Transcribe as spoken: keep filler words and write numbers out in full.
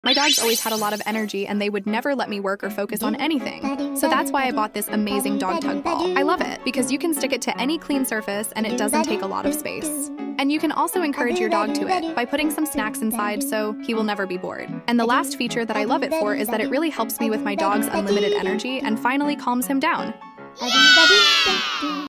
My dogs always had a lot of energy and they would never let me work or focus on anything. So that's why I bought this amazing dog tug ball. I love it because you can stick it to any clean surface and it doesn't take a lot of space. And you can also encourage your dog to it by putting some snacks inside so he will never be bored. And the last feature that I love it for is that it really helps me with my dog's unlimited energy and finally calms him down.